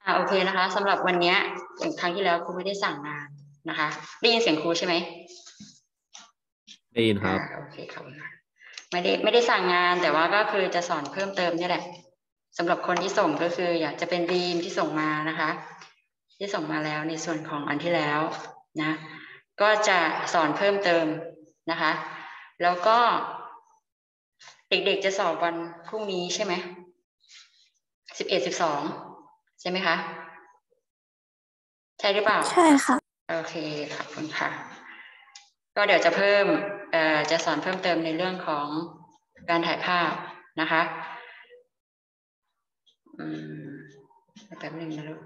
โอเคนะคะสำหรับวันนี้อย่างครั้งที่แล้วครูไม่ได้สั่งงานนะคะได้ยินเสียงครูใช่ไหมได้ยินครับโอเคครับไม่ได้สั่งงานแต่ว่าก็คือจะสอนเพิ่มเติมนี่แหละสำหรับคนที่ส่งก็คืออยากจะเป็นดีมที่ส่งมานะคะที่ส่งมาแล้วในส่วนของอันที่แล้วนะก็จะสอนเพิ่มเติมนะคะแล้วก็เด็กๆจะสอบวันพรุ่งนี้ใช่ไหม11 12ใช่ไหมคะใช่หรือเปล่าใช่ค่ะโอเคขอบคุณค่ะก็เดี๋ยวจะเพิ่มจะสอนเพิ่มเติมในเรื่องของการถ่ายภาพนะคะแป๊บนึงนะลูก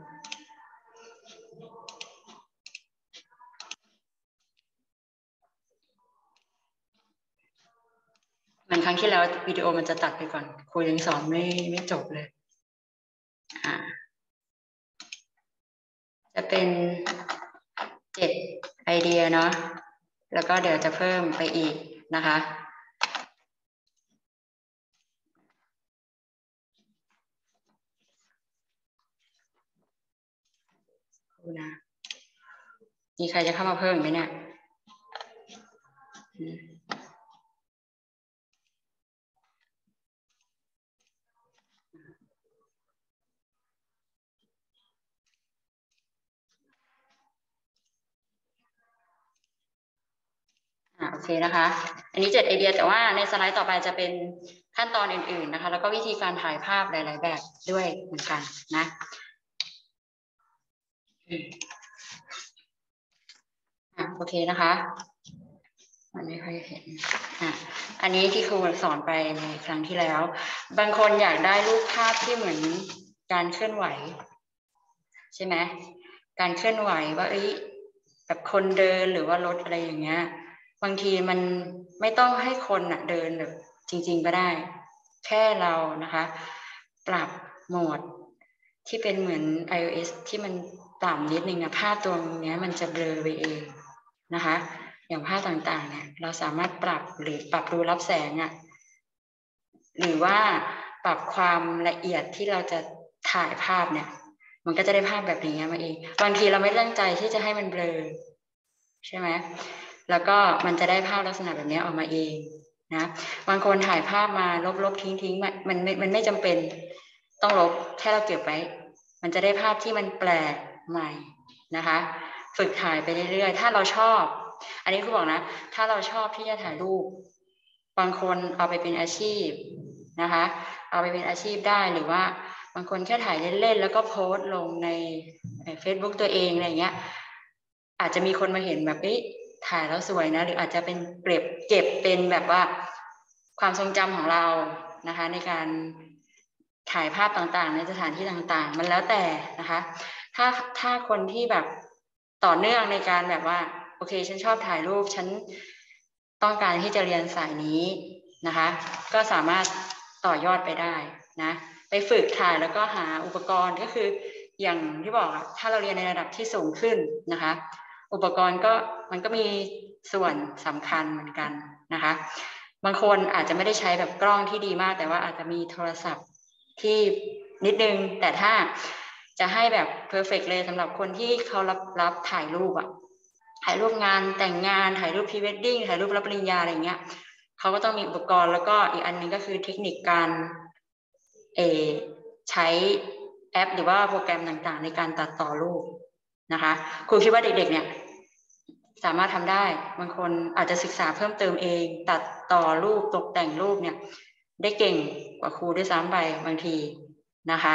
เหมือนครั้งที่แล้ววิดีโอมันจะตัดไปก่อนครูยังสอนไม่จบเลยจะเป็น7 ไอเดียเนาะแล้วก็เดี๋ยวจะเพิ่มไปอีกนะคะดูนะมีใครจะเข้ามาเพิ่มไหมเนี่ยโอเคนะคะอันนี้7 ไอเดียแต่ว่าในสไลด์ต่อไปจะเป็นขั้นตอนอื่นๆนะคะแล้วก็วิธีการถ่ายภาพหลายๆแบบด้วยเหมือนกันนะโอเคนะคะมันไม่ค่อยเห็นอันนี้ที่ครูสอนไปในครั้งที่แล้วบางคนอยากได้รูปภาพที่เหมือนการเคลื่อนไหวใช่ไหมการเคลื่อนไหวว่าแบบคนเดินหรือว่ารถอะไรอย่างเงี้ยบางทีมันไม่ต้องให้คนเดินแบบจริงๆก็ได้แค่เรานะคะปรับโหมดที่เป็นเหมือน iOS ที่มันต่ำนิดนึงภาพตัวนี้มันจะเบลอไปเองนะคะอย่างภาพต่างๆเนี่ยเราสามารถปรับหรือปรับรูรับแสงหรือว่าปรับความละเอียดที่เราจะถ่ายภาพเนี่ยมันก็จะได้ภาพแบบนี้มาเองบางทีเราไม่ตั้งใจที่จะให้มันเบลอใช่ไหมแล้วก็มันจะได้ภาพลักษณะแบบนี้ออกมาเองนะบางคนถ่ายภาพมาลบทิ้งมันไม่จำเป็นต้องลบแค่เราเก็บไว้มันจะได้ภาพที่มันแปลกใหม่นะคะฝึกถ่ายไปเรื่อยๆถ้าเราชอบอันนี้คือบอกนะถ้าเราชอบที่จะถ่ายรูปบางคนเอาไปเป็นอาชีพนะคะเอาไปเป็นอาชีพได้หรือว่าบางคนแค่ถ่ายเล่นๆแล้วก็โพสต์ลงใน Facebook ตัวเองอะไรเงี้ยอาจจะมีคนมาเห็นแบบถ่ายแล้วสวยนะหรืออาจจะเป็นเก็บเป็นแบบว่าความทรงจำของเรานะคะในการถ่ายภาพต่างๆในสถานที่ต่างๆมันแล้วแต่นะคะถ้าคนที่แบบต่อเนื่องในการแบบว่าโอเคฉันชอบถ่ายรูปฉันต้องการที่จะเรียนสายนี้นะคะก็สามารถต่อยอดไปได้นะไปฝึกถ่ายแล้วก็หาอุปกรณ์ก็คืออย่างที่บอกถ้าเราเรียนในระดับที่สูงขึ้นนะคะอุปกรณ์ก็มันก็มีส่วนสำคัญเหมือนกันนะคะบางคนอาจจะไม่ได้ใช้แบบกล้องที่ดีมากแต่ว่าอาจจะมีโทรศัพท์ที่นิดนึงแต่ถ้าจะให้แบบเพอร์เฟกต์เลยสำหรับคนที่เขารับถ่ายรูปถ่ายรูปงานแต่งงานถ่ายรูปพรีเวดดิ้งถ่ายรูปรับปริญญาอะไรเงี้ยเขาก็ต้องมีอุปกรณ์แล้วก็อีกอันนึงก็คือเทคนิคการใช้แอปหรือว่าโปรแกรมต่างๆในการตัดต่อรูปนะคะครูคิดว่าเด็กๆเนี่ยสามารถทำได้บางคนอาจจะศึกษาเพิ่มเติมเองตัดต่อรูปตกแต่งรูปเนี่ยได้เก่งกว่าครูด้วยซ้ำไปบางทีนะคะ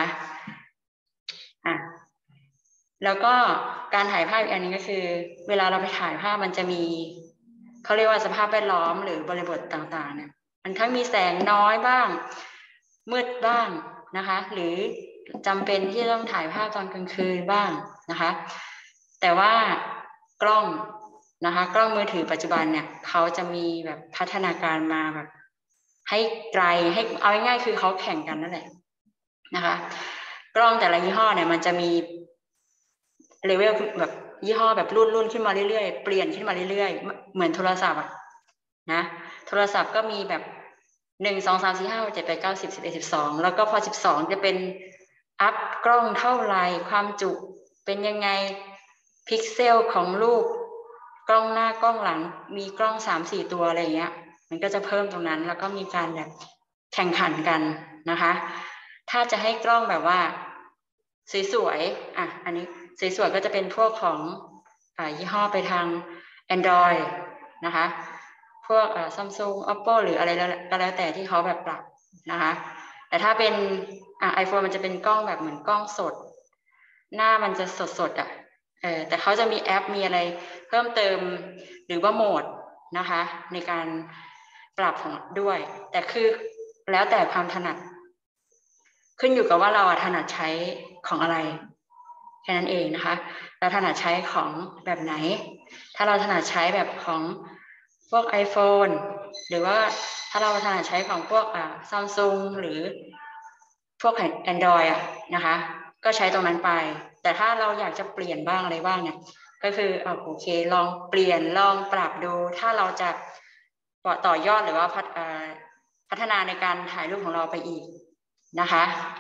แล้วก็การถ่ายภาพอีกอันนึงก็คือเวลาเราไปถ่ายภาพมันจะมีเขาเรียกว่าสภาพแวดล้อมหรือบริบทต่างๆเนี่ยมันทั้งมีแสงน้อยบ้างมืดบ้างนะคะหรือจำเป็นที่จะต้องถ่ายภาพตอนกลางคืนบ้างนะคะแต่ว่ากล้องนะคะกล้องมือถือปัจจุบันเนี่ยเขาจะมีแบบพัฒนาการมาแบบให้ไกลให้เอาง่ายๆคือเขาแข่งกันนั่นแหละนะคะกล้องแต่ละยี่ห้อเนี่ยมันจะมีเลเวลแบบยี่ห้อแบบรุ่นขึ้นมาเรื่อยๆเปลี่ยนขึ้นมาเรื่อยๆเหมือนโทรศัพท์นะโทรศัพท์ก็มีแบบ1 2 3 4 5 6 7 8 9 10 11 12แล้วก็พอ12จะเป็นอัพกล้องเท่าไหร่ความจุเป็นยังไงพิกเซลของรูปกล้องหน้ากล้องหลังมีกล้อง 3-4 ตัวอะไรเงี้ยมันก็จะเพิ่มตรงนั้นแล้วก็มีการแบบแข่งขันกันนะคะถ้าจะให้กล้องแบบว่าสวยๆอันนี้สวยๆก็จะเป็นพวกของยี่ห้อไปทาง Android นะคะพวกSamsung Oppo หรืออะไรก็แล้วแต่ที่เขาแบบปรับนะคะแต่ถ้าเป็นiPhone มันจะเป็นกล้องแบบเหมือนกล้องสดหน้ามันจะสดแต่เขาจะมีแอปมีอะไรเพิ่มเติมหรือว่าโหมดนะคะในการปรับของด้วยแต่คือแล้วแต่ความถนัดขึ้นอยู่กับว่าเราถนัดใช้ของอะไรแค่นั้นเองนะคะเราถนัดใช้ของแบบไหนถ้าเราถนัดใช้แบบของพวก iPhone หรือว่าถ้าเราถนัดใช้ของพวกSamsung หรือพวก Android นะคะก็ใช้ตรงนั้นไปแต่ถ้าเราอยากจะเปลี่ยนบ้างอะไรบ้างเนี่ยก็คือโอเคลองเปลี่ยนลองปรับดูถ้าเราจะต่อยอดหรือว่าพัฒนาในการถ่ายรูปของเราไปอีกนะคะ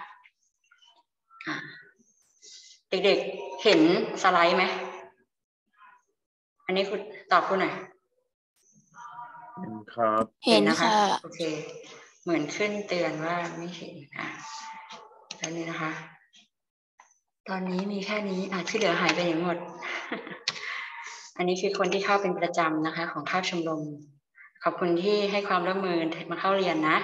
เด็กๆเห็นสไลด์ไหมอันนี้คุณตอบคุณหน่อยเห็นครับเห็นนะคะโอเคเหมือนขึ้นเตือนว่าไม่เห็นแล้วนี่นะคะตอนนี้มีแค่นี้ที่เหลือหายไปไหนหมด อันนี้คือคนที่เข้าเป็นประจำนะคะของคาบชมรมขอบคุณที่ให้ความร่วมมือมาเข้าเรียนนะ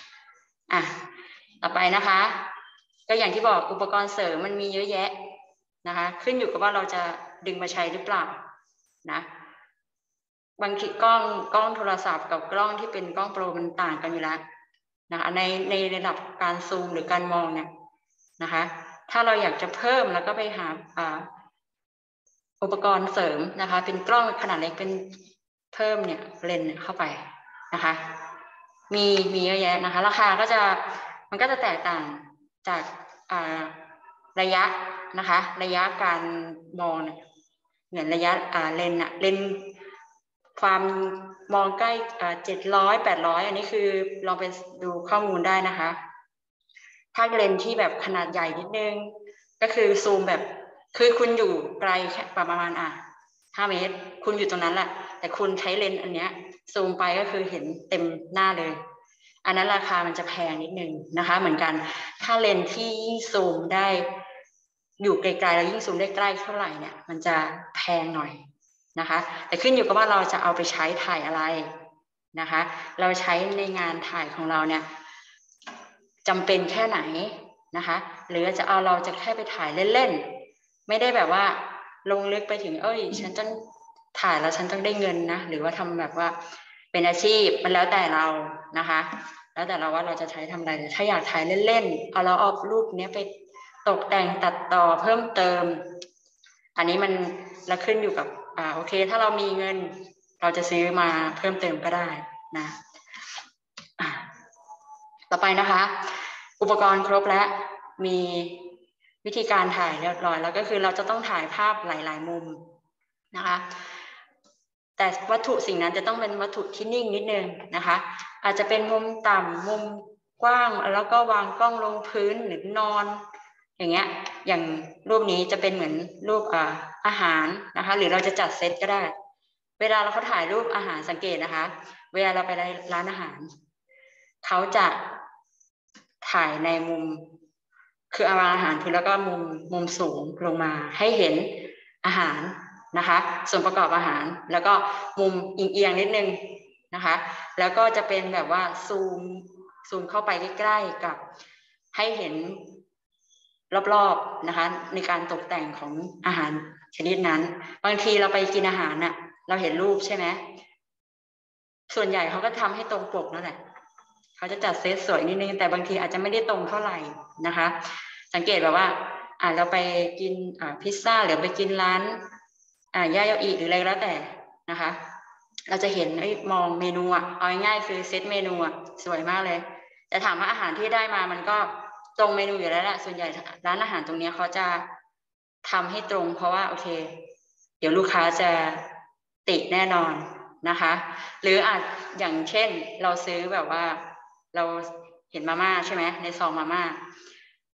ต่อไปนะคะก็อย่างที่บอกอุปกรณ์เสริมมันมีเยอะแยะนะคะขึ้นอยู่กับว่าเราจะดึงมาใช้หรือเปล่านะบางทีกล้องโทรศัพท์กับกล้องที่เป็นกล้องโปรมันต่างกันอยู่แล้วนะคะในระดับการซูมหรือการมองเนี่ยนะคะถ้าเราอยากจะเพิ่มแล้วก็ไปหาอุปกรณ์เสริมนะคะเป็นกล้องขนาดเล็กเป็นเพิ่มเนี่ยเลนส์เข้าไปนะคะมีเยอะแยะนะคะราคามันก็จะแตกต่างจากระยะนะคะระยะการมองเนี่ยเหมือนระยะเลนส์ความมองใกล้700-800อันนี้คือลองไปดูข้อมูลได้นะคะถ้าเลนส์ที่แบบขนาดใหญ่นิดนึงก็คือซูมแบบคือคุณอยู่ไกลแค่ประมาณ5 เมตรคุณอยู่ตรงนั้นแหละแต่คุณใช้เลนส์อันเนี้ยซูมไปก็คือเห็นเต็มหน้าเลยอันนั้นราคามันจะแพงนิดนึงนะคะเหมือนกันถ้าเลนส์ที่ยิ่งซูมได้อยู่ไกลๆแล้วยิ่งซูมได้ใกล้เท่าไหร่เนี่ยมันจะแพงหน่อยนะคะแต่ขึ้นอยู่กับว่าเราจะเอาไปใช้ถ่ายอะไรนะคะเราใช้ในงานถ่ายของเราเนี่ยจำเป็นแค่ไหนนะคะหรือเราจะแค่ไปถ่ายเล่นๆไม่ได้แบบว่าลงลึกไปถึงฉันต้องถ่ายแล้วฉันต้องได้เงินนะหรือว่าทำแบบว่าเป็นอาชีพมันแล้วแต่เรานะคะแล้วแต่เราว่าเราจะใช้ทำอะไรถ้าอยากถ่ายเล่นๆเราเอารูปนี้ไปตกแต่งตัดต่อเพิ่มเติมอันนี้มันละขึ้นอยู่กับโอเคถ้าเรามีเงินเราจะซื้อมาเพิ่มเติมก็ได้นะต่อไปนะคะอุปกรณ์ครบแล้วมีวิธีการถ่ายเรียบร้อยแล้วก็คือเราจะต้องถ่ายภาพหลายๆมุมนะคะแต่วัตถุสิ่งนั้นจะต้องเป็นวัตถุที่นิ่งนิดนึงนะคะอาจจะเป็นมุมต่ำมุมกว้างแล้วก็วางกล้องลงพื้นหรือนอนอย่างเงี้ยอย่างรูปนี้จะเป็นเหมือนรูปอาหารนะคะหรือเราจะจัดเซตก็ได้เวลาเราถ่ายรูปอาหารสังเกตนะคะเวลาเราไปร้านอาหารเขาจะถ่ายในมุมคือเอาอาหารพื้นแล้วก็มุมสูงลงมาให้เห็นอาหารนะคะส่วนประกอบอาหารแล้วก็มุมเอียงๆนิดนึงนะคะแล้วก็จะเป็นแบบว่าซูมเข้าไปใกล้ๆกับให้เห็นรอบๆนะคะในการตกแต่งของอาหารชนิดนั้นบางทีเราไปกินอาหารน่ะเราเห็นรูปใช่ไหมส่วนใหญ่เขาก็ทำให้ตรงปกนั่นแหละเขาจะจัดเซตสวยนิดนึงแต่บางทีอาจจะไม่ได้ตรงเท่าไหร่นะคะสังเกตแบบว่าเราไปกินพิซซ่าหรือไปกินร้านย่าเยาอีหรืออะไรแล้วแต่นะคะเราจะเห็นมองเมนูเอาง่ายๆคือเซตเมนูสวยมากเลยแต่ถามว่าอาหารที่ได้มามันก็ตรงเมนูอยู่แล้วแหละส่วนใหญ่ร้านอาหารตรงนี้เขาจะทำให้ตรงเพราะว่าโอเคเดี๋ยวลูกค้าจะติแน่นอนนะคะหรืออาจอย่างเช่นเราซื้อแบบว่าเราเห็นมาม่าใช่ไหมในซองมาม่า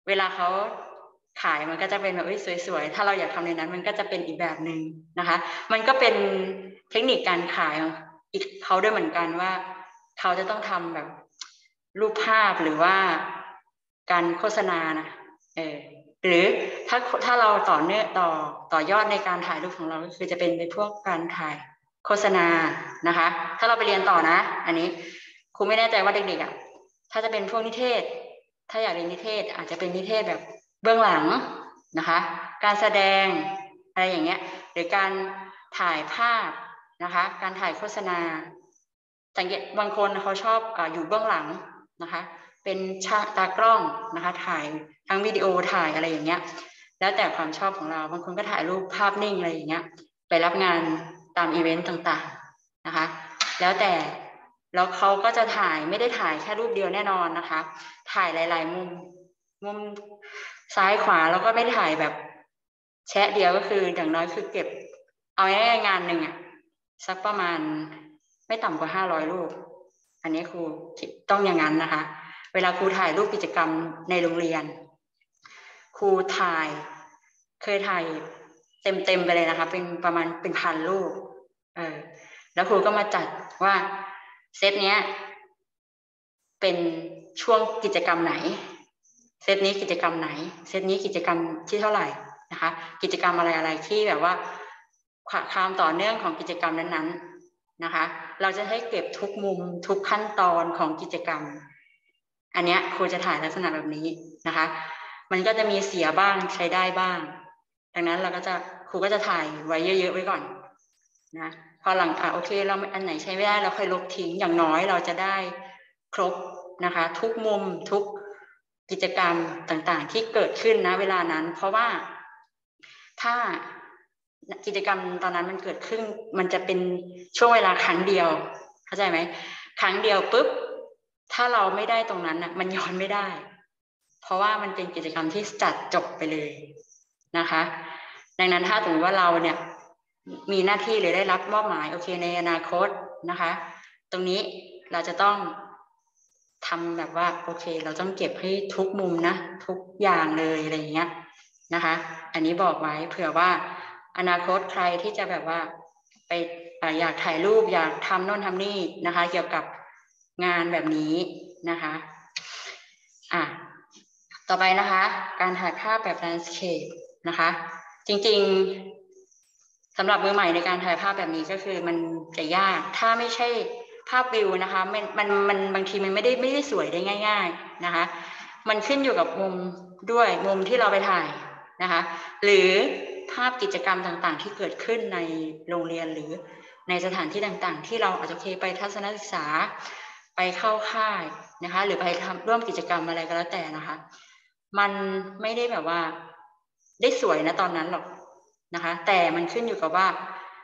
เวลาเขาขายมันก็จะเป็นแบบสวยๆถ้าเราอยากทำในนั้นมันก็จะเป็นอีกแบบหนึ่งนะคะมันก็เป็นเทคนิคการขายของอีกเขาด้วยเหมือนกันว่าเขาจะต้องทำแบบรูปภาพหรือว่าการโฆษณานะหรือถ้าเราต่อยอดในการถ่ายรูปของเราก็คือจะเป็นพวกการถ่ายโฆษณานะคะถ้าเราไปเรียนต่อนะอันนี้ครูไม่แน่ใจว่าเด็กๆอ่ะถ้าจะเป็นพวกนิเทศถ้าอยากเรียนนิเทศอาจจะเป็นนิเทศแบบเบื้องหลังนะคะการแสดงอะไรอย่างเงี้ยหรือการถ่ายภาพนะคะการถ่ายโฆษณาสังเกตบางคนเขาชอบอยู่เบื้องหลังนะคะเป็นตากล้องนะคะถ่ายทั้งวิดีโอถ่ายอะไรอย่างเงี้ยแล้วแต่ความชอบของเราบางคนก็ถ่ายรูปภาพนิ่งอะไรอย่างเงี้ยไปรับงานตามอีเวนต์ต่างๆนะคะแล้วแต่แล้วเขาก็จะถ่ายไม่ได้ถ่ายแค่รูปเดียวแน่นอนนะคะถ่ายหลายๆมุมซ้ายขวาแล้วก็ไม่ถ่ายแบบแชะเดียวก็คืออย่างน้อยคือเก็บเอาง่ายๆงานหนึ่งอ่ะสักประมาณไม่ต่ำกว่า500รูปอันนี้ครูต้องอย่างนั้นนะคะเวลาครูถ่ายรูปกิจกรรมในโรงเรียนครูเคยถ่ายเต็มไปเลยนะคะเป็นประมาณเป็น1,000 รูปแล้วครูก็มาจัดว่าเซตเนี้ยเป็นช่วงกิจกรรมไหนเซตนี้กิจกรรมไหนเซตนี้กิจกรรมที่เท่าไหร่นะคะกิจกรรมอะไรที่แบบว่าความต่อเนื่องของกิจกรรมนั้นๆนะคะเราจะให้เก็บทุกมุมทุกขั้นตอนของกิจกรรมอันเนี้ยครูจะถ่ายลักษณะแบบนี้นะคะมันก็จะมีเสียบ้างใช้ได้บ้างดังนั้นครูก็จะถ่ายไว้เยอะๆไว้ก่อนนะพอหลังโอเคเราอันไหนใช้ไม่ได้เราค่อยลบทิ้งอย่างน้อยเราจะได้ครบนะคะทุกมุมทุกกิจกรรมต่างๆที่เกิดขึ้นนะเวลานั้นเพราะว่าถ้ากิจกรรมตอนนั้นมันเกิดขึ้นมันจะเป็นช่วงเวลาครั้งเดียวเข้าใจไหมครั้งเดียวปุ๊บถ้าเราไม่ได้ตรงนั้นน่ะมันย้อนไม่ได้เพราะว่ามันเป็นกิจกรรมที่จัดจบไปเลยนะคะดังนั้นถ้าสมมติว่าเราเนี่ยมีหน้าที่หรือได้รับมอบหมายโอเคในอนาคตนะคะตรงนี้เราจะต้องทำแบบว่าโอเคเราต้องเก็บให้ทุกมุมนะทุกอย่างเลยอะไรอย่างเงี้ยนะคะอันนี้บอกไว้เผื่อว่าอนาคตใครที่จะแบบว่าไปอยากถ่ายรูปอยากทำโน่นทำนี่นะคะเกี่ยวกับงานแบบนี้นะคะต่อไปนะคะการถ่ายภาพแบบ landscape นะคะจริงๆสำหรับมือใหม่ในการถ่ายภาพแบบนี้ก็คือมันจะยากถ้าไม่ใช่ภาพวิวนะคะมันบางทีมันไม่ได้สวยได้ง่ายๆนะคะมันขึ้นอยู่กับมุมด้วยมุมที่เราไปถ่ายนะคะหรือภาพกิจกรรมต่างๆที่เกิดขึ้นในโรงเรียนหรือในสถานที่ต่างๆที่เราอาจจะไปทัศนศึกษาไปเข้าค่ายนะคะหรือไปร่วมกิจกรรมอะไรก็แล้วแต่นะคะมันไม่ได้แบบว่าได้สวยนะตอนนั้นหรอกนะคะแต่มันขึ้นอยู่กับว่า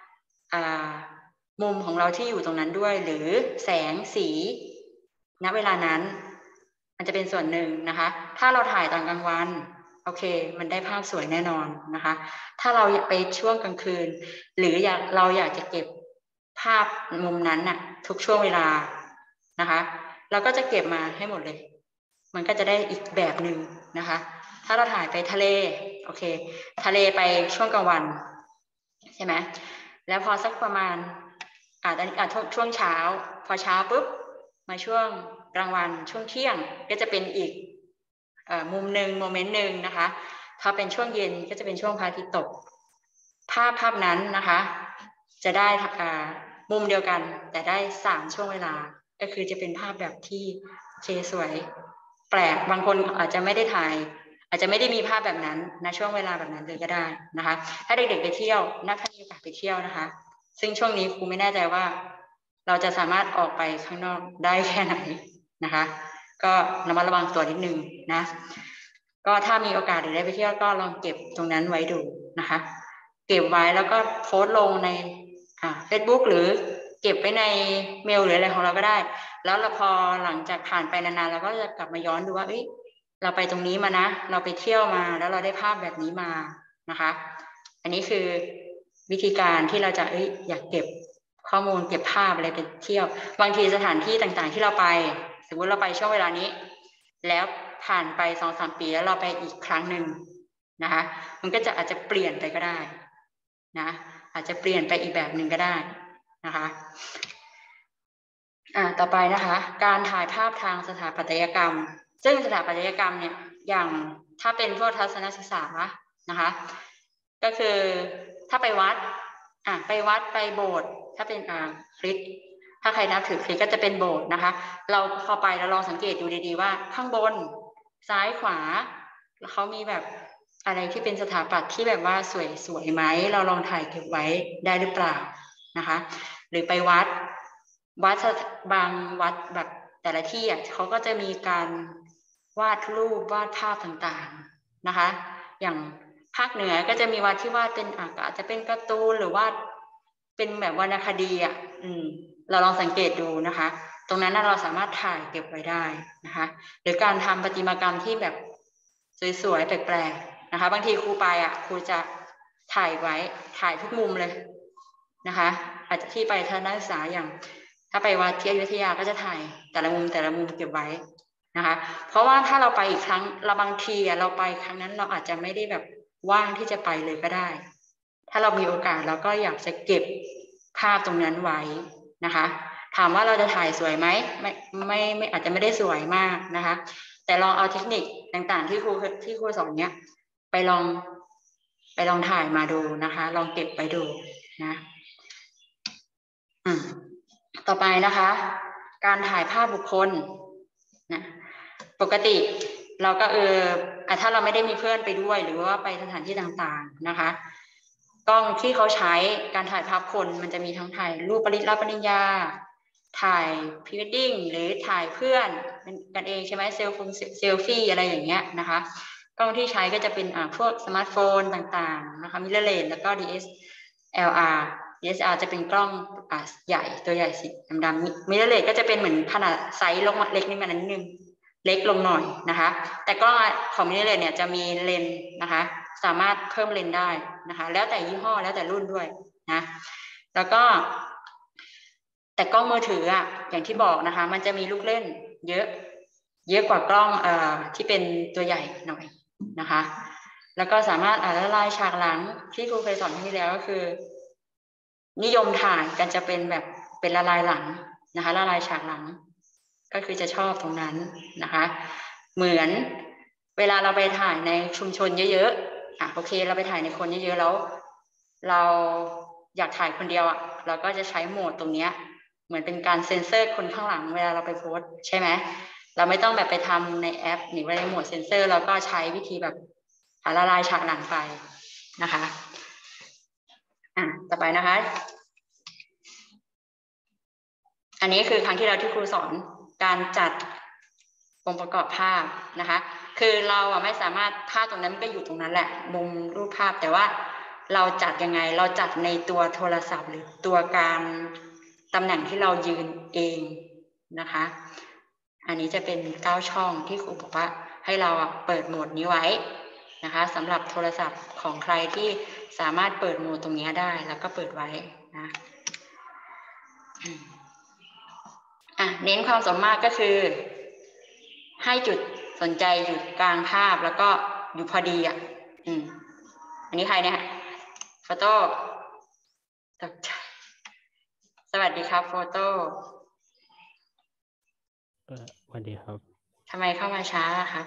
มุมของเราที่อยู่ตรงนั้นด้วยหรือแสงสีณเวลานั้นมันจะเป็นส่วนหนึ่งนะคะถ้าเราถ่ายตอนกลางวันโอเคมันได้ภาพสวยแน่นอนนะคะถ้าเราอยากไปช่วงกลางคืนหรือเราอยากจะเก็บภาพมุมนั้นน่ะทุกช่วงเวลานะคะเราก็จะเก็บมาให้หมดเลยมันก็จะได้อีกแบบหนึ่งนะคะถ้าเราถ่ายไปทะเลโอเคทะเลไปช่วงกลางวันใช่ไหมแล้วพอสักประมาณช่วงเช้าพอเช้าปุ๊บมาช่วงกลางวันช่วงเที่ยงก็จะเป็นอีกมุมหนึ่งโมเมนต์หนึ่งนะคะถ้าเป็นช่วงเย็นก็จะเป็นช่วงพระอาทิตย์ตกภาพนั้นนะคะจะได้มุมเดียวกันแต่ได้3ช่วงเวลาก็คือจะเป็นภาพแบบที่สวยแปลกบางคนอาจจะไม่ได้ถ่ายอาจจะไม่ได้มีภาพแบบนั้นในช่วงเวลาแบบนั้นเลยก็ได้นะคะถ้าเด็กๆไปเที่ยวน่าจะมีโอกาสไปเที่ยวนะคะซึ่งช่วงนี้ครูไม่แน่ใจว่าเราจะสามารถออกไปข้างนอกได้แค่ไหนนะคะก็ระมัดระวังตัวนิดนึงนะก็ถ้ามีโอกาสหรือได้ไปเที่ยวก็ลองเก็บตรงนั้นไว้ดูนะคะเก็บไว้แล้วก็โพสต์ลงในFacebook หรือเก็บไว้ในเมลหรืออะไรของเราก็ได้แล้วพอหลังจากผ่านไปนานๆเราก็จะกลับมาย้อนดูว่าเราไปตรงนี้มานะเราไปเที่ยวมาแล้วเราได้ภาพแบบนี้มานะคะอันนี้คือวิธีการที่เราจะอยากเก็บข้อมูลเก็บภาพอะไรไปเที่ยวบางทีสถานที่ต่างๆที่เราไปสมมติเราไปช่วงเวลานี้แล้วผ่านไป2-3 ปีแล้วเราไปอีกครั้งหนึ่งนะคะมันก็จะอาจจะเปลี่ยนไปก็ได้นะอาจจะเปลี่ยนไปอีกแบบหนึ่งก็ได้นะคะต่อไปนะคะการถ่ายภาพทางสถาปัตยกรรมซึ่งสถาปัตยกรรมเนี่ยอย่างถ้าเป็นพวกทัศนศึกษานะคะก็คือถ้าไปวัดไปโบสถ์ถ้าเป็นคริสต์ถ้าใครนับถือคริสต์ก็จะเป็นโบสถ์นะคะเราพอไปแล้วลองสังเกตดูดีๆว่าข้างบนซ้ายขวาเขามีแบบอะไรที่เป็นสถาปัตย์ที่แบบว่าสวยๆไหมเราลองถ่ายเก็บไว้ได้หรือเปล่านะคะหรือไปวัดบางวัดแบบแต่ละที่เขาก็จะมีการวาดรูปวาดภาพต่างๆนะคะอย่างภาคเหนือก็จะมีวัดที่วาดเป็นอาจจะเป็นการ์ตูนหรือว่าเป็นแบบวรรณคดีเราลองสังเกตดูนะคะตรงนั้นเราสามารถถ่ายเก็บไว้ได้นะคะหรือการทำประติมากรรมที่แบบสวยๆแปลกๆนะคะบางทีครูไปครูจะถ่ายทุกมุมเลยนะคะอาจจะที่ไปทัศนศึกษาอย่างถ้าไปวัดที่อยุธยาก็จะถ่ายแต่ละมุมเก็บไว้นะคะเพราะว่าถ้าเราไปอีกครั้งเราบางทีเราไปครั้งนั้นเราอาจจะไม่ได้แบบว่างที่จะไปเลยก็ได้ถ้าเรามีโอกาสเราก็อยากจะเก็บภาพตรงนั้นไว้นะคะถามว่าเราจะถ่ายสวยไหมไม่อาจจะไม่ได้สวยมากนะคะแต่ลองเอาเทคนิคต่างๆที่ครูสอนเนี้ยไปลองถ่ายมาดูนะคะลองเก็บไปดูนะต่อไปนะคะการถ่ายภาพบุคคลนะปกติเราก็ถ้าเราไม่ได้มีเพื่อนไปด้วยหรือว่าไปสถานที่ต่างๆนะคะกล้องที่เขาใช้การถ่ายภาพคนมันจะมีทั้งถ่ายรูปรับปริญญาถ่ายพรีเวดดิ้งหรือถ่ายเพื่อนกันเองใช่ไหมเซลฟี่อะไรอย่างเงี้ยนะคะกล้องที่ใช้ก็จะเป็นพวกสมาร์ทโฟนต่างๆนะคะมิเรอร์เลสแล้วก็ DSLR จะเป็นกล้องใหญ่ตัวใหญ่สีดำๆมิเรอร์เลสก็จะเป็นเหมือนขนาดไซส์ลงมาเล็กนิดนึงเล็กลงหน่อยนะคะแต่กล้องของมิเรอร์เลสเนี่ยจะมีเลนส์นะคะสามารถเพิ่มเลนส์ได้นะคะแล้วแต่ยี่ห้อแล้วแต่รุ่นด้วยนะแล้วก็แต่กล้องมือถืออย่างที่บอกนะคะมันจะมีลูกเล่นเยอะกว่ากล้องที่เป็นตัวใหญ่หน่อยนะคะแล้วก็สามารถละลายฉากหลังที่ครูเคยสอนที่แล้วก็คือนิยมถ่ายกันจะเป็นแบบเป็นละลายหลังนะคะละลายฉากหลังก็คือจะชอบตรงนั้นนะคะเหมือนเวลาเราไปถ่ายในชุมชนเยอะๆโอเคเราไปถ่ายในคนเยอะๆแล้วเราอยากถ่ายคนเดียวเราก็จะใช้โหมดตรงนี้เหมือนเป็นการเซ็นเซอร์คนข้างหลังเวลาเราไปโพสใช่ไหมเราไม่ต้องแบบไปทำในแอปหรือว่าในโหมดเซ็นเซอร์เราก็ใช้วิธีแบบละลายฉากหลังไปนะคะต่อไปนะคะอันนี้คือครั้งที่เราที่ครูสอนการจัดองค์ประกอบภาพนะคะคือเราไม่สามารถภาพตรงนั้นก็อยู่ตรงนั้นแหละมุมรูปภาพแต่ว่าเราจัดยังไงเราจัดในตัวโทรศัพท์หรือตัวการตำแหน่งที่เรายืนเองนะคะอันนี้จะเป็น9ช่องที่ครูบอกว่าให้เราเปิดโหมดนี้ไว้นะคะสำหรับโทรศัพท์ของใครที่สามารถเปิดโหมดตรงนี้ได้แล้วก็เปิดไว้นะเน้นความสมมาตรก็คือให้จุดสนใจอยู่กลางภาพแล้วก็อยู่พอดีอันนี้ใครเนี่ยโฟโต้ตกใจสวัสดีครับโฟโต้สวัสดีครับทำไมเข้ามาช้าครับ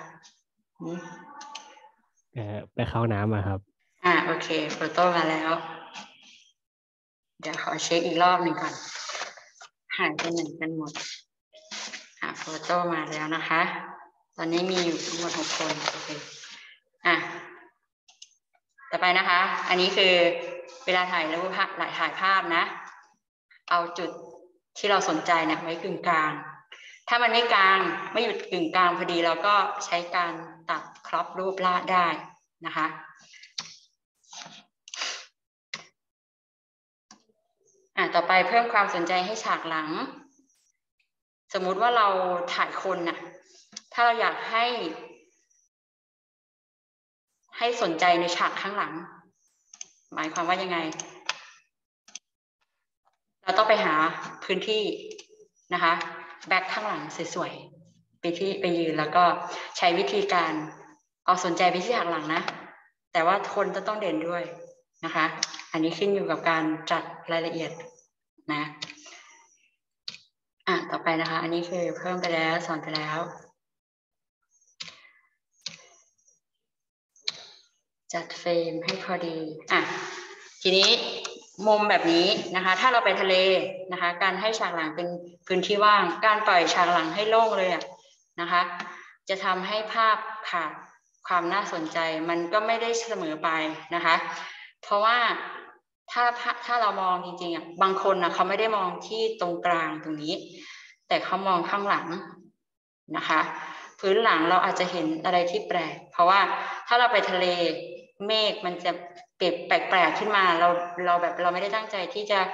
ไปเข้าน้ำมาครับโอเคโฟโต้มาแล้วเดี๋ยวขอเช็คอีกรอบหนึ่งก่อนหายไปไหนกันหมดโฟโต้มาแล้วนะคะตอนนี้มีอยู่ทั้งหมด6 คนโอเคต่อไปนะคะอันนี้คือเวลาถ่ายรูปถ่ายภาพนะเอาจุดที่เราสนใจเนี่ยไว้กึ่งกลางถ้ามันไม่กลางไม่หยุดกึ่งกลางพอดีเราก็ใช้การตัดครอปรูปละได้นะคะต่อไปเพิ่มความสนใจให้ฉากหลังสมมุติว่าเราถ่ายคนถ้าเราอยากให้สนใจในฉากข้างหลังหมายความว่ายังไงเราต้องไปหาพื้นที่นะคะแบ็คข้างหลังสวยๆไปไปยืนแล้วก็ใช้วิธีการเอาสนใจไปที่ฉากหลังนะแต่ว่าคนจะต้องเด่นด้วยนะคะอันนี้ขึ้นอยู่กับการจัดรายละเอียดนะต่อไปนะคะอันนี้คือเพิ่มไปแล้วสอนไปแล้วจัดเฟรมให้พอดีทีนี้มุมแบบนี้นะคะถ้าเราไปทะเลนะคะการให้ฉากหลังเป็นพื้นที่ว่างการปล่อยฉากหลังให้โล่งเลยนะคะจะทำให้ภาพขาดความน่าสนใจมันก็ไม่ได้เสมอไปนะคะเพราะว่าถ้าเรามองจริงๆบางคนเขาไม่ได้มองที่ตรงกลางตรงนี้แต่เขามองข้างหลังนะคะพื้นหลังเราอาจจะเห็นอะไรที่แปลกเพราะว่าถ้าเราไปทะเลเมฆมันจะแปลกๆขึ้นมาเราไม่ได้ตั้งใจที่จะ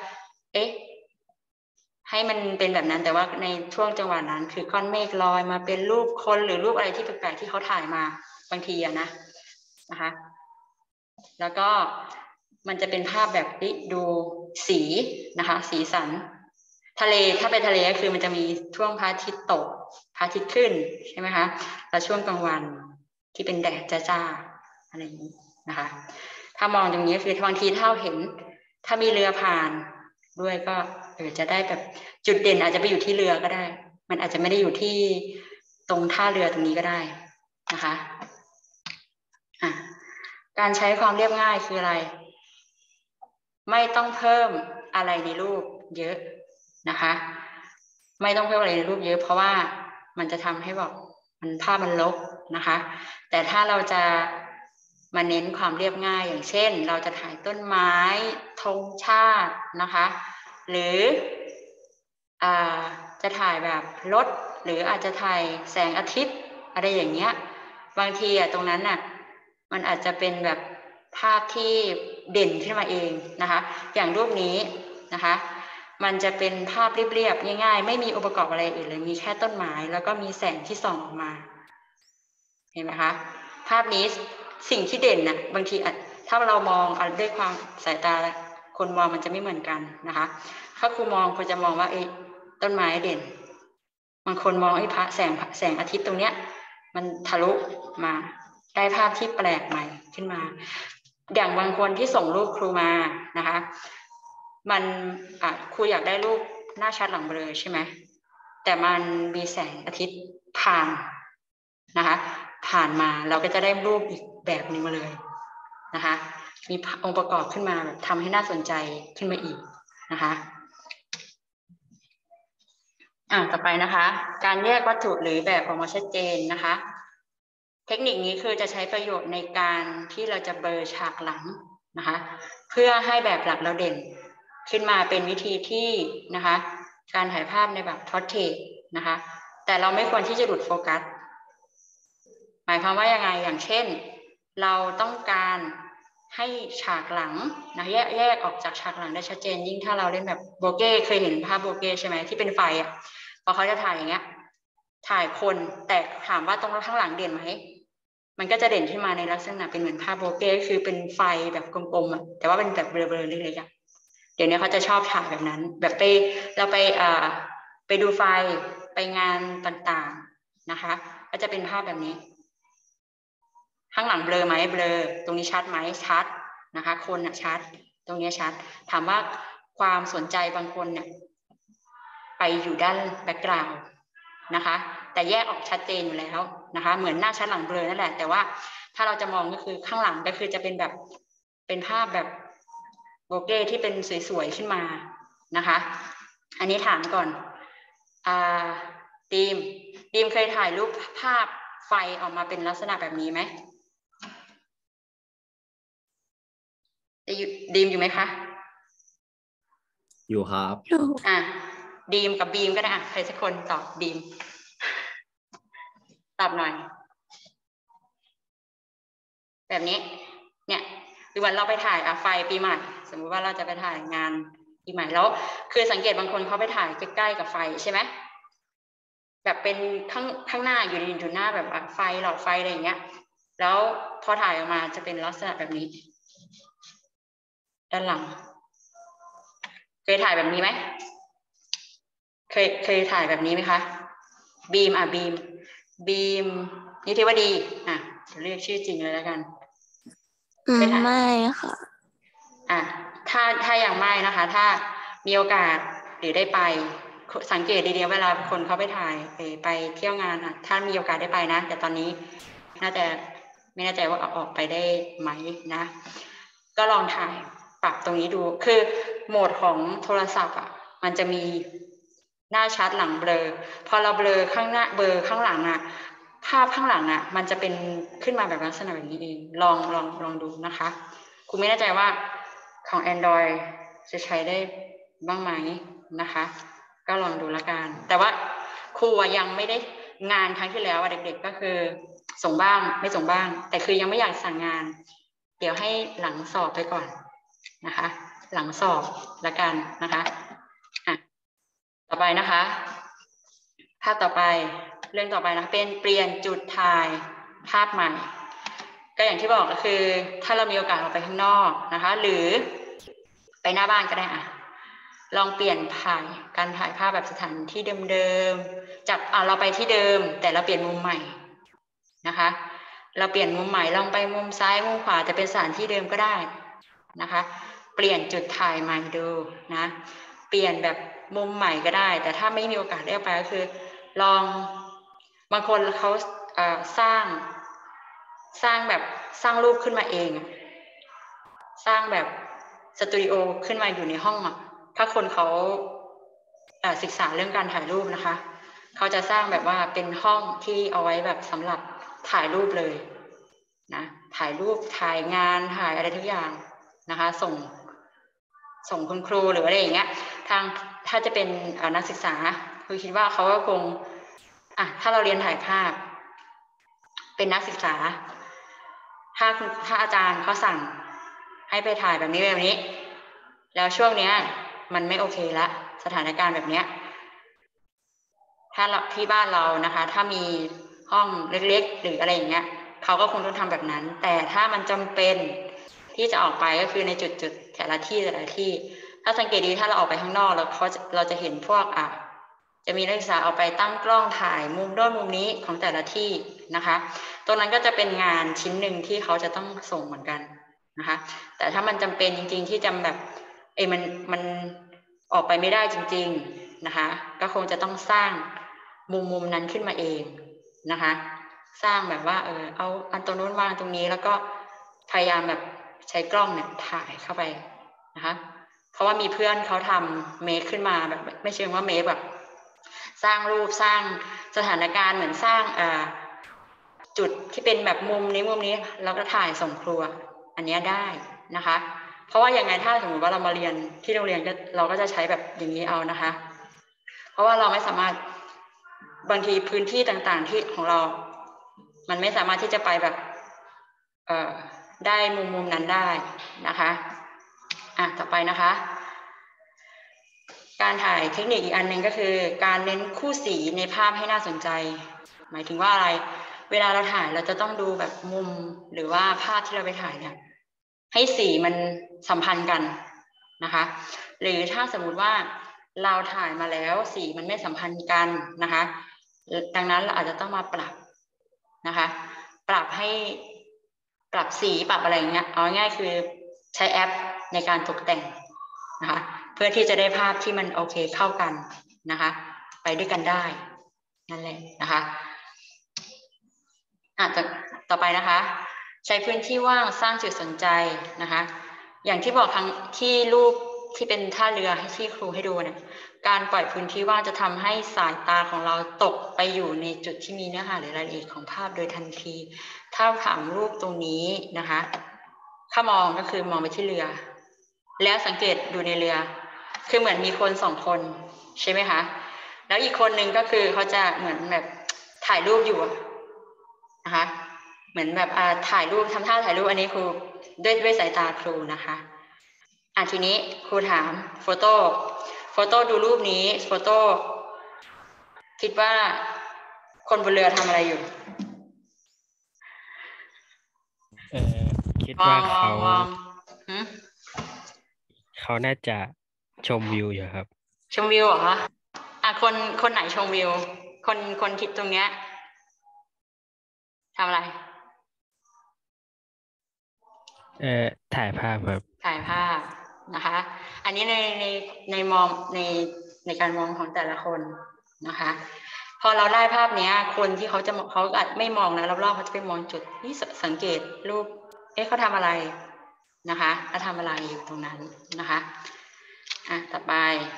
ให้มันเป็นแบบนั้นแต่ว่าในช่วงจังหวะนั้นคือก้อนเมฆลอยมาเป็นรูปคนหรือรูปอะไรที่แปลกๆที่เขาถ่ายมาบางทีนะคะแล้วก็มันจะเป็นภาพแบบดูสีนะคะสีสันทะเลถ้าไปทะเลก็คือมันจะมีช่วงพระอาทิตย์ตกพระอาทิตย์ขึ้นใช่ไหมคะแล้วช่วงกลางวันที่เป็นแดดจ้าๆอะไรอย่างนี้นะคะถ้ามองตรงนี้คือบางทีถ้าเห็นถ้ามีเรือผ่านด้วยก็จะได้แบบจุดเด่นอาจจะไปอยู่ที่เรือก็ได้มันอาจจะไม่ได้อยู่ที่ตรงท่าเรือตรงนี้ก็ได้นะคะการใช้ความเรียบง่ายคืออะไรไม่ต้องเพิ่มอะไรในรูปเยอะนะคะไม่ต้องเพิ่มอะไรในรูปเยอะเพราะว่ามันจะทำให้แบบภาพมันลกนะคะแต่ถ้าเราจะมาเน้นความเรียบง่ายอย่างเช่นเราจะถ่ายต้นไม้ธงชาตินะคะหรือจะถ่ายแบบรถหรืออาจจะถ่ายแสงอาทิตย์อะไรอย่างเงี้ยบางทีตรงนั้นมันอาจจะเป็นแบบภาพที่เด่นขึ้นมาเองนะคะอย่างรูปนี้นะคะมันจะเป็นภาพเรียบๆง่ายๆไม่มีองค์ประกอบอะไรอื่นเลยมีแค่ต้นไม้แล้วก็มีแสงที่ส่องออกมาเห็นไหมคะภาพนี้สิ่งที่เด่นบางทีถ้าเรามองด้วยความสายตาคนมองมันจะไม่เหมือนกันนะคะถ้าครูมองครูจะมองว่าต้นไม้เด่นบางคนมองพระแสงอาทิตย์ตรงเนี้ยมันทะลุมาได้ภาพที่แปลกใหม่ขึ้นมาอย่างบางคนที่ส่งรูปครูมานะคะมันครูอยากได้รูปหน้าชัดหลังเบลอใช่ไหมแต่มันมีแสงอาทิตย์ผ่านนะคะผ่านมาเราก็จะได้รูปอีกแบบหนึ่งมาเลยนะคะมีองค์ประกอบขึ้นมาแบบทำให้น่าสนใจขึ้นมาอีกนะคะต่อไปนะคะการแยกวัตถุหรือแบบออกมาชัดเจนนะคะเทคนิคนี้คือจะใช้ประโยชน์ในการที่เราจะเบลอฉากหลังนะคะเพื่อให้แบบหลักเราเด่นขึ้นมาเป็นวิธีที่นะคะการถ่ายภาพในแบบพอร์เทรตนะคะแต่เราไม่ควรที่จะหลุดโฟกัสหมายความว่ายังไงอย่างเช่นเราต้องการให้ฉากหลังนะแยกออกจากฉากหลังได้ชัดเจนยิ่งถ้าเราเล่นแบบโบเก้เคยเห็นภาพโบเก้ใช่ไหมที่เป็นไฟพอเขาจะถ่ายอย่างเงี้ยถ่ายคนแต่ถามว่าตรงข้างหลังเด่นไหมมันก็จะเด่นขึ้นมาในลักษณะเป็นเหมือนภาพโบเก้คือเป็นไฟแบบกลมๆแต่ว่าเป็นแบบเบลอๆเล็กๆเดี๋ยวนี้เขาจะชอบถ่ายแบบนั้นแบบเราไปดูไฟไปงานต่างๆนะคะก็จะเป็นภาพแบบนี้ข้างหลังเบลอไหมเบลอตรงนี้ชัดไหมชัดนะคะคนชัดตรงนี้ชัดถามว่าความสนใจบางคนเนี่ยไปอยู่ด้านแบ็กกราวด์นะคะแต่แยกออกชัดเจนอยู่แล้วนะคะเหมือนหน้าชัดหลังเบลอนั่นแหละแต่ว่าถ้าเราจะมองก็คือข้างหลังก็คือจะเป็นแบบเป็นภาพแบบโบเก้ที่เป็นสวยๆขึ้นมานะคะอันนี้ถามก่อนดีมเคยถ่ายรูปภาพไฟออกมาเป็นลักษณะแบบนี้ไหมดีมอยู่ไหมคะอยู่ครับดีมกับบีมก็ได้ใครสักคนตอบดีมตอบหน่อยแบบนี้เนี่ยหรือวันเราไปถ่ายไฟปีใหม่สมมุติว่าเราจะไปถ่ายงานปีใหม่แล้วคือสังเกตบางคนเขาไปถ่ายใกล้ๆกับไฟใช่ไหมแบบเป็นข้างหน้าอยู่หน้าแบบไฟหลอดไฟอะไรอย่างเงี้ยแล้วพอถ่ายออกมาจะเป็นลักษณะแบบนี้ด้านหลังเคยถ่ายแบบนี้ไหมเคยถ่ายแบบนี้ไหมคะบีมบีมนิติวดีจะเรียกชื่อจริงเลยแล้วกันไม่ค่ะถ้ายังไม่นะคะ ถ้ามีโอกาสหรือได้ไปสังเกตดีๆเวลาคนเขาไปถ่ายไปเที่ยวงานถ้ามีโอกาสได้ไปนะแต่ตอนนี้น่าจะไม่แน่ใจว่าเอาออกไปได้ไหมนะก็ลองถ่ายปรับตรงนี้ดูคือโหมดของโทรศัพท์มันจะมีหน้าชัดหลังเบลอพอเราเบลอข้างหน้าเบลอข้างหลังภาพข้างหลังมันจะเป็นขึ้นมาแบบลักษณะแบบนี้เองลองดูนะคะคุณไม่แน่ใจว่าของ Android จะใช้ได้บ้างไหมนะคะก็ลองดูละกันแต่ว่าครูยังไม่ได้งานครั้งที่แล้วเด็กๆก็คือส่งบ้างไม่ส่งบ้างแต่คือยังไม่อยากสั่งงานเดี๋ยวให้หลังสอบไปก่อนนะคะหลังสอบละกันนะคะต่อไปนะคะภาพต่อไปเรื่องต่อไปนะเป็นเปลี่ยนจุดถ่ายภาพใหม่ก็อย่างที่บอกก็คือถ้าเรามีโอกาสออกไปข้างนอกนะคะหรือไปหน้าบ้านก็ได้ลองเปลี่ยนการถ่ายภาพแบบสถานที่เดิมๆจากเราไปที่เดิมแต่เราเปลี่ยนมุมใหม่นะคะเราเปลี่ยนมุมใหม่ลองไปมุมซ้ายมุมขวาจะเป็นสถานที่เดิมก็ได้นะคะเปลี่ยนจุดถ่ายใหม่ดูนะเปลี่ยนแบบมุมใหม่ก็ได้แต่ถ้าไม่มีโอกาสได้ไปก็คือลองบางคนเขาสร้างแบบสร้างรูปขึ้นมาเองสร้างแบบสตูดิโอขึ้นมาอยู่ในห้องถ้าคนเขาศึกษาเรื่องการถ่ายรูปนะคะเขาจะสร้างแบบว่าเป็นห้องที่เอาไว้แบบสำหรับถ่ายรูปเลยนะถ่ายรูปถ่ายงานถ่ายอะไรทุกอย่างนะคะส่งคุณครูหรืออะไรอย่างเงี้ยถ้าจะเป็นนักศึกษาคือคิดว่าเขาก็คงถ้าเราเรียนถ่ายภาพเป็นนักศึกษาถ้าอาจารย์เขาสั่งให้ไปถ่ายแบบนี้แล้วช่วงเนี้ยมันไม่โอเคละสถานการณ์แบบเนี้ยถ้าที่บ้านเรานะคะถ้ามีห้องเล็กๆหรืออะไรอย่างเงี้ยเขาก็คงต้องทำแบบนั้นแต่ถ้ามันจำเป็นที่จะออกไปก็คือในจุดแต่ละที่ถ้าสังเกตดีถ้าเราออกไปข้างนอกแล้วเราจะเห็นพวกจะมีนักศึกษาออกไปตั้งกล้องถ่ายมุมด้านมุมนี้ของแต่ละที่นะคะตรงนั้นก็จะเป็นงานชิ้นหนึ่งที่เขาจะต้องส่งเหมือนกันนะคะแต่ถ้ามันจำเป็นจริงๆที่จะแบบมันออกไปไม่ได้จริงๆนะคะก็คงจะต้องสร้างมุมนั้นขึ้นมาเองนะคะสร้างแบบว่าเอาอันตรงนู้นวางตรงนี้แล้วก็พยายามแบบใช้กล้องเนี่ยถ่ายเข้าไปนะคะเพราะว่ามีเพื่อนเขาทำเมคขึ้นมาแบบไม่เชิงว่าเมคแบบสร้างรูปสร้างสถานการณ์เหมือนสร้างจุดที่เป็นแบบมุมนี้แล้วก็ถ่ายส่งครัวอันนี้ได้นะคะเพราะว่าอย่างไงถ้าสมมติว่าเรามาเรียนที่โรงเรียนเราก็จะใช้แบบอย่างนี้เอานะคะเพราะว่าเราไม่สามารถบางทีพื้นที่ต่างๆที่ของเรามันไม่สามารถที่จะไปแบบได้มุมนั้นได้นะคะต่อไปนะคะการถ่ายเทคนิคอีกอันหนึ่งก็คือการเน้นคู่สีในภาพให้น่าสนใจหมายถึงว่าอะไรเวลาเราถ่ายเราจะต้องดูแบบมุมหรือว่าภาพที่เราไปถ่ายเนี่ยให้สีมันสัมพันธ์กันนะคะหรือถ้าสมมุติว่าเราถ่ายมาแล้วสีมันไม่สัมพันธ์กันนะคะดังนั้นเราอาจจะต้องมาปรับนะคะปรับสีปรับอะไรเงี้ยเอาง่ายคือใช้แอปในการตกแต่งนะคะเพื่อที่จะได้ภาพที่มันโอเคเข้ากันนะคะไปด้วยกันได้นั่นแหละนะคะต่อไปนะคะใช้พื้นที่ว่างสร้างจุดสนใจนะคะอย่างที่บอกครั้งที่รูปที่เป็นท่าเรือที่ครูให้ดูเนี่ยการปล่อยพื้นที่ว่างจะทำให้สายตาของเราตกไปอยู่ในจุดที่มีเนื้อหาหรือรายละเอียดของภาพโดยทันทีถ้าถามรูปตรงนี้นะคะถ้ามองก็คือมองไปที่เรือแล้วสังเกตดูในเรือคือเหมือนมีคนสองคนใช่ไหมคะแล้วอีกคนหนึ่งก็คือเขาจะเหมือนแบบถ่ายรูปอยู่นะคะเหมือนแบบถ่ายรูปทำท่าถ่ายรูปอันนี้ครูด้วยสายตาครูนะคะทีนี้ครูถามโฟโต้ดูรูปนี้โฟโต้คิดว่าคนบนเรือทำอะไรอยู่คิดว่าเขาน่าจะชมวิวอยู่ครับชมวิวเหรอคะคนไหนชมวิวคนคิดตรงเนี้ยทำอะไรถ่ายภาพครับถ่ายภาพนะคะ อันนี้ในมองในการมองของแต่ละคนนะคะ พอเราได้ภาพเนี้ยคนที่เขาอาจไม่มองนะรอบๆเขาจะไปมองจุดนี่สังเกตรูปเขาทำอะไรนะคะเขาทำอะไรอยู่ตรงนั้นนะคะต่อไป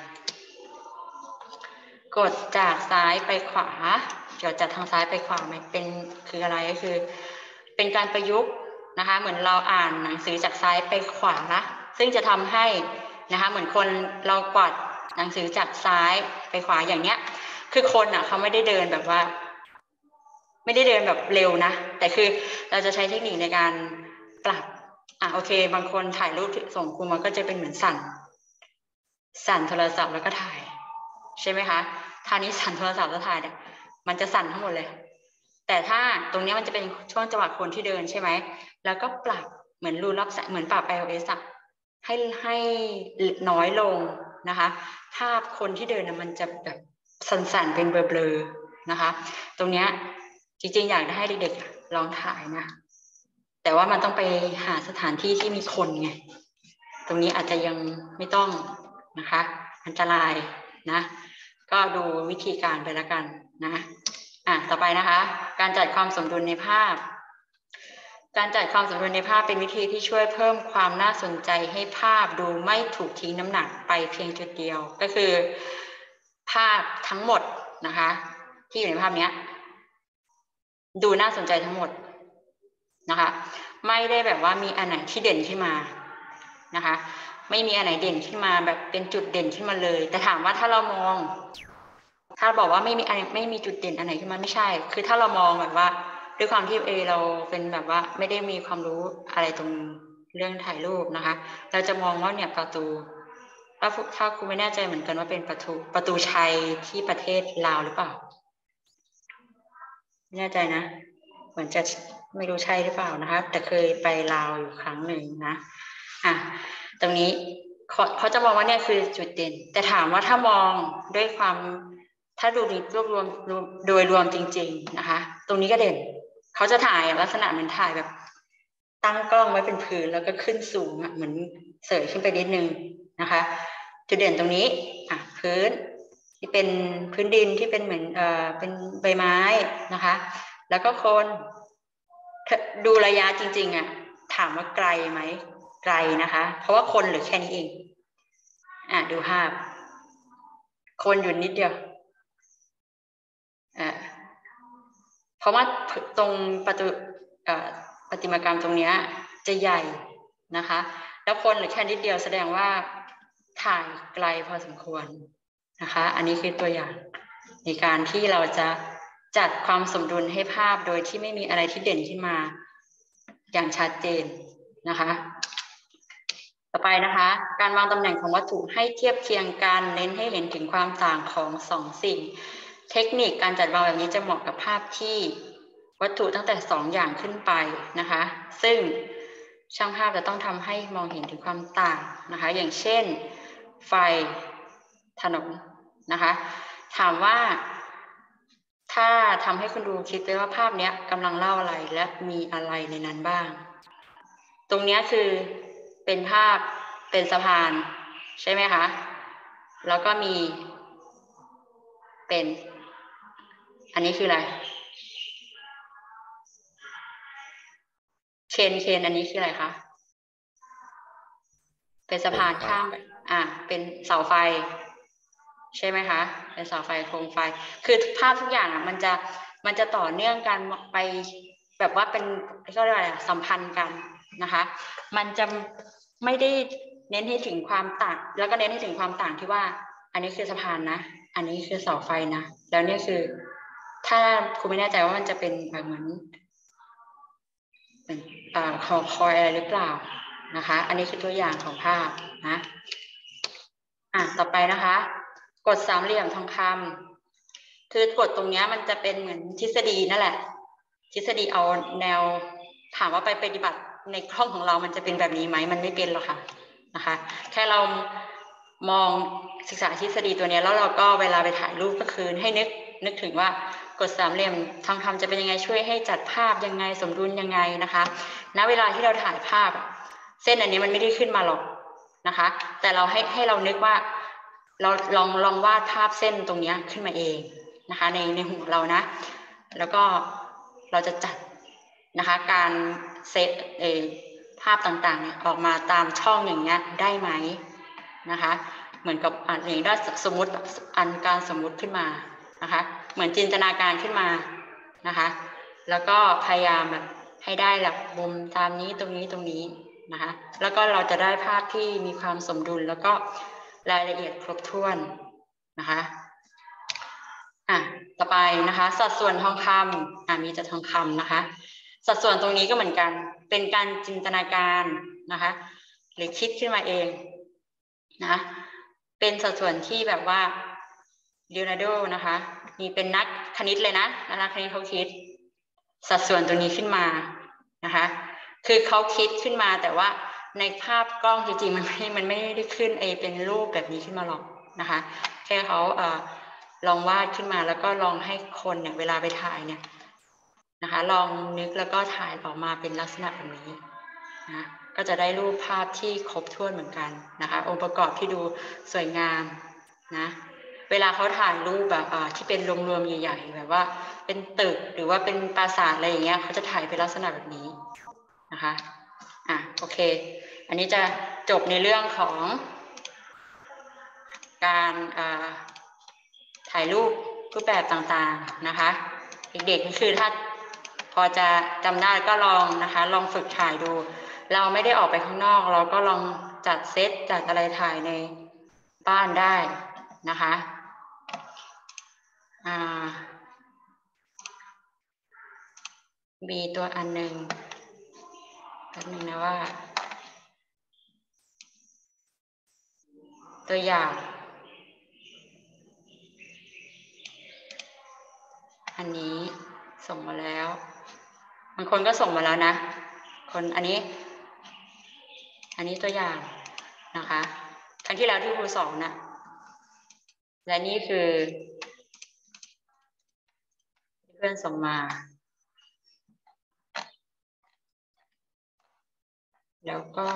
กดจากซ้ายไปขวาจากทางซ้ายไปขวาเป็นคืออะไรก็คือเป็นการประยุกต์นะคะเหมือนเราอ่านหนังสือจากซ้ายไปขวาซึ่งจะทำให้นะคะเหมือนคนเรากวาดหนังสือจากซ้ายไปขวาอย่างเนี้ยคือคนเขาไม่ได้เดินแบบว่าไม่ได้เดินแบบเร็วนะแต่คือเราจะใช้เทคนิคในการปรับโอเคบางคนถ่ายรูปส่งครูมาก็จะเป็นเหมือนสั่นโทรศัพท์แล้วก็ถ่ายใช่ไหมคะท่านี้สั่นโทรศัพท์แล้วถ่ายเนี่ยมันจะสั่นทั้งหมดเลยแต่ถ้าตรงนี้มันจะเป็นช่วงจังหวะคนที่เดินใช่ไหมแล้วก็ปรับเหมือนรูรับแสงเหมือนปรับ iOS ให้น้อยลงนะคะภาพคนที่เดินมันจะแบบสั่นๆเป็นเบลอๆนะคะตรงนี้จริงๆอยากให้เด็กๆลองถ่ายนะแต่ว่ามันต้องไปหาสถานที่ที่มีคนไงตรงนี้อาจจะยังไม่ต้องนะคะอันตรายนะก็ดูวิธีการไปแล้วกันนะต่อไปนะคะการจัดความสมดุลในภาพการจัดความสมดุลในภาพเป็นวิธีที่ช่วยเพิ่มความน่าสนใจให้ภาพดูไม่ถูกทิ้งน้ำหนักไปเพียงจุดเดียวก็คือภาพทั้งหมดนะคะที่อยู่ในภาพนี้ดูน่าสนใจทั้งหมดนะคะไม่ได้แบบว่ามีอันไหนที่เด่นขึ้นมานะคะไม่มีอันไหนเด่นขึ้นมาแบบเป็นจุดเด่นขึ้นมาเลยแต่ถามว่าถ้าเรามองถ้าบอกว่าไม่มีจุดเด่นอันไหนขึ้นมาไม่ใช่คือถ้าเรามองแบบว่าด้วยความที่เราเป็นแบบว่าไม่ได้มีความรู้อะไรตรงเรื่องถ่ายรูปนะคะเราจะมองว่าเนี่ยประตูถ้าคุณไม่แน่ใจเหมือนกันว่าเป็นประตูชัยที่ประเทศลาวหรือเปล่าไม่แน่ใจนะเหมือนจะไม่รู้ใช่หรือเปล่านะคะแต่เคยไปลาวอยู่ครั้งหนึ่งนะตรงนี้เขาจะมองว่าเนี่ยคือจุดเด่นแต่ถามว่าถ้ามองด้วยความถ้าดูรวบรวมโดยรวมจริงๆนะคะตรงนี้ก็เด่นเขาจะถ่ายลักษณะเหมือนถ่ายแบบตั้งกล้องไว้เป็นพื้นแล้วก็ขึ้นสูงเหมือนเสยขึ้นไปนิดนึงนะคะจุดเด่นตรงนี้พื้นที่เป็นพื้นดินที่เป็นเหมือนเป็นใบไม้นะคะแล้วก็คนดูระยะจริงๆถามว่าไกลไหมไกลนะคะเพราะว่าคนเหลือแค่นี้เองดูภาพคนอยู่นิดเดียวเพราะว่าตรงประติมากรรมตรงนี้จะใหญ่นะคะแล้วคนเหลือแค่นิดเดียวแสดงว่าถ่ายไกลพอสมควรนะคะอันนี้คือตัวอย่างในการที่เราจะจัดความสมดุลให้ภาพโดยที่ไม่มีอะไรที่เด่นขึ้นมาอย่างชัดเจนนะคะต่อไปนะคะการวางตำแหน่งของวัตถุให้เทียบเคียงกันเน้นให้เห็นถึงความต่างของสองสิ่งเทคนิคการจัดวางแบบนี้จะเหมาะกับภาพที่วัตถุตั้งแต่2อย่างขึ้นไปนะคะซึ่งช่างภาพจะต้องทำให้มองเห็นถึงความต่างนะคะอย่างเช่นไฟถนนนะคะถามว่าถ้าทำให้คุณดูคิดเลยว่าภาพนี้กำลังเล่าอะไรและมีอะไรในนั้นบ้างตรงนี้คือเป็นภาพเป็นสะพานใช่ไหมคะแล้วก็มีเป็นอันนี้คืออะไรเคนอันนี้คืออะไรคะเป็นสะพานข้ามเป็นเสาไฟใช่ไหมคะเป็นเสาไฟโคมไฟคือภาพทุกอย่างมันจะต่อเนื่องกันไปแบบว่าเป็นก็เรียกอะไรสัมพันธ์กันนะคะมันจะไม่ได้เน้นให้ถึงความต่างแล้วก็เน้นให้ถึงความต่างที่ว่าอันนี้คือสะพานนะอันนี้คือเสาไฟนะแล้วเนี่ยคือถ้าคุณไม่แน่ใจว่ามันจะเป็นเหมือนคอยอะไรหรือเปล่านะคะอันนี้คือตัวอย่างของภาพนะต่อไปนะคะกฎสามเหลี่ยมทองคำคือกฎตรงนี้มันจะเป็นเหมือนทฤษฎีนั่นแหละทฤษฎีเอาแนวถามว่าไปปฏิบัติในกล้องของเรามันจะเป็นแบบนี้ไหมมันไม่เป็นหรอกค่ะนะคะแค่เรามองศึกษาทฤษฎีตัวนี้แล้วเราก็เวลาไปถ่ายรูปก็คือให้นึกนึกถึงว่ากฎสามเหลี่ยมทองคำจะเป็นยังไงช่วยให้จัดภาพยังไงสมดุลยังไงนะคะณเวลาที่เราถ่ายภาพเส้นอันนี้มันไม่ได้ขึ้นมาหรอกนะคะแต่เราให้เรานึกว่าเราลองวาดภาพเส้นตรงนี้ขึ้นมาเองนะคะในหัวเรานะแล้วก็เราจะจัดนะคะการเซตภาพต่างๆเนี่ยออกมาตามช่องอย่างเงี้ยได้ไหมนะคะเหมือนกับอย่างได้สมมติการสมมุติขึ้นมานะคะเหมือนจินตนาการขึ้นมานะคะแล้วก็พยายามแบบให้ได้หลักมุมตามนี้ตรงนี้นะคะแล้วก็เราจะได้ภาพที่มีความสมดุลแล้วก็รายละเอียดครบถ้วนนะคะต่อไปนะคะสัดส่วนทองคำมีแต่ทองคำนะคะสัดส่วนตรงนี้ก็เหมือนกันเป็นการจินตนาการนะคะหรือคิดขึ้นมาเองนะเป็นสัดส่วนที่แบบว่าลีโอนาร์โดนะคะนี่เป็นนักคณิตเลยนะนักคณิตเขาคิดสัดส่วนตรงนี้ขึ้นมานะคะคือเขาคิดขึ้นมาแต่ว่าในภาพกล้องจริงๆมันไม่ได้ขึ้นเป็นรูปแบบนี้ขึ้นมาหรอกนะคะแค่เขาลองวาดขึ้นมาแล้วก็ลองให้คนเนี่ยเวลาไปถ่ายเนี่ยนะคะลองนึกแล้วก็ถ่ายออกมาเป็นลักษณะแบบนี้นะก็จะได้รูปภาพที่ครบถ้วนเหมือนกันนะคะองค์ประกอบที่ดูสวยงามนะเวลาเขาถ่ายรูปแบบที่เป็นรวมๆใหญ่ๆแบบว่าเป็นตึกหรือว่าเป็นปราสาทอะไรอย่างเงี้ยเขาจะถ่ายเป็นลักษณะแบบนี้นะคะโอเคอันนี้จะจบในเรื่องของการถ่ายรูปแบบต่างๆนะคะเด็กๆคือถ้าพอจะจำได้ก็ลองนะคะลองฝึกถ่ายดูเราไม่ได้ออกไปข้างนอกเราก็ลองจัดเซตจัดอะไรถ่ายในบ้านได้นะคะมีตัวอันหนึ่งแป๊บนึงนะว่าตัวอย่างอันนี้ส่งมาแล้วบางคนก็ส่งมาแล้วนะคนอันนี้ตัวอย่างนะคะครั้งที่แล้วที่ครูสอนนะและนี่คือเพื่อนส่งมาแล้วก็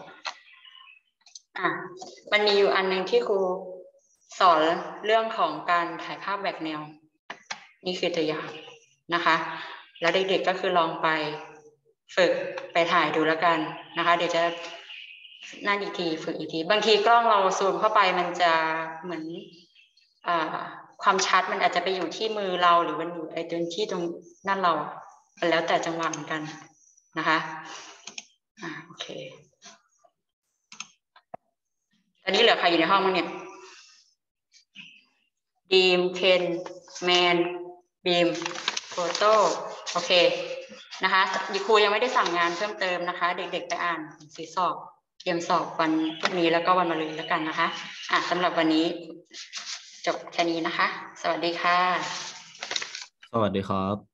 มันมีอยู่อันนึงที่ครูสอนเรื่องของการถ่ายภาพแหวกแนวนี่คือตัวอย่างนะคะแล้วเด็กๆก็คือลองไปฝึกไปถ่ายดูแล้วกันนะคะเดี๋ยวจะนั่นอีกทีฝึกอีกทีบางทีกล้องเราซูมเข้าไปมันจะเหมือนความชัดมันอาจจะไปอยู่ที่มือเราหรือมันอยู่ตรงที่ตรงนั่นเราแล้วแต่จังหวะเหมือนกันนะคะโอเคตอนนี้เหลือใครอยู่ในห้องมั้งเนี่ยบีมเคนแมนบีมโฟโต้โอเคนะคะครูยังไม่ได้สั่งงานเพิ่มเติมนะคะเด็กๆไปอ่านหนังสือสอบเตรียมสอบวันพรุ่งนี้แล้วก็วันมะรืนแล้วกันนะคะสำหรับวันนี้จบแค่นี้นะคะสวัสดีค่ะสวัสดีครับ